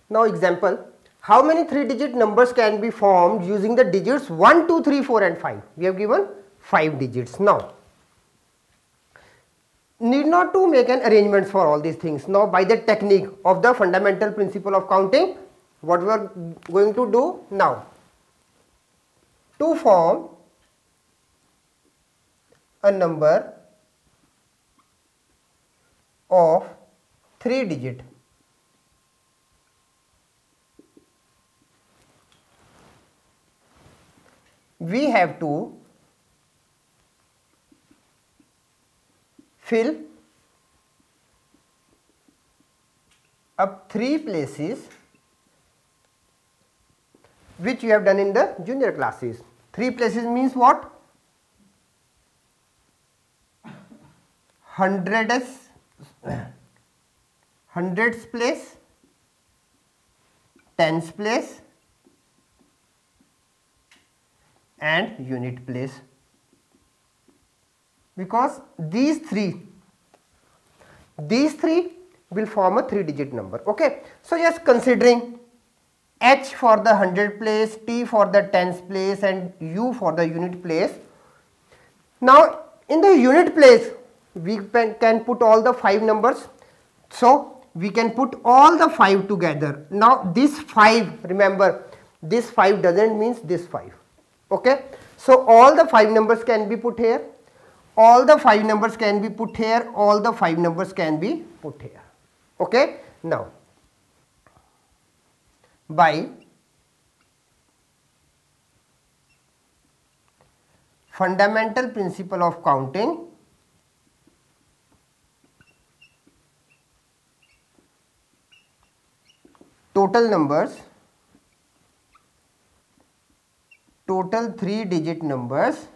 Now example, how many 3-digit numbers can be formed using the digits 1, 2, 3, 4 and 5? We have given 5 digits. Now, need not to make an arrangement for all these things. Now by the technique of the fundamental principle of counting, what we are going to do now, to form a number of 3 digit, we have to fill up 3 places which you have done in the junior classes. 3 places means what? Hundreds place, tens place and unit place, because these three will form a 3-digit number. Okay, so just considering H for the 100 place, T for the tens place and U for the unit place. Now in the unit place we can put all the 5 numbers, so we can put all the 5 together. Now this 5, remember this 5 doesn't means this 5. Okay, so all the 5 numbers can be put here, all the 5 numbers can be put here, all the 5 numbers can be put here. Okay, now by fundamental principle of counting, total numbers, total 3-digit numbers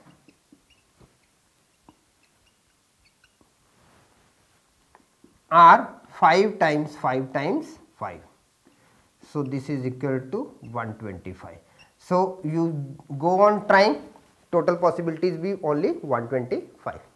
are 5 times 5 times 5. So this is equal to 125. So you go on trying, total possibilities be only 125.